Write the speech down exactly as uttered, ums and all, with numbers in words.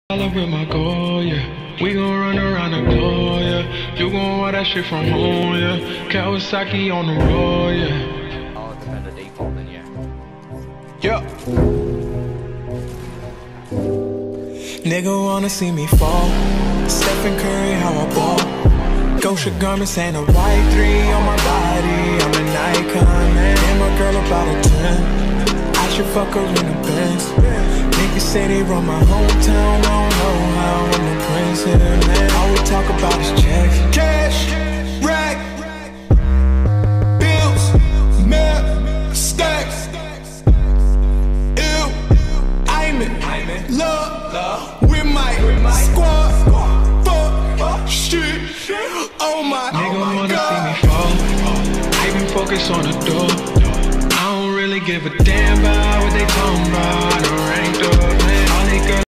All up with my goal, yeah. We gon' run around the globe, yeah. You gon' want that shit from home, yeah. Kawasaki on the road, yeah. All depends on default, then, yeah. Yeah. Nigga wanna see me fall. Stephen Curry, how I ball. Gosha garments and a white three on my body. I'm an icon, man. And my girl about a ten. I should fuck her in the Benz. Niggas say they run my hometown. I don't know how I'm the prince here, man. All we talk about is checks. Cash, rack, bills, map, stacks. Ew, I'm in love with my squad. Fuck, shit, oh my Nigga wanna God. see me fall. I been focused on the door. I don't really give a damn about what they talking about. I don't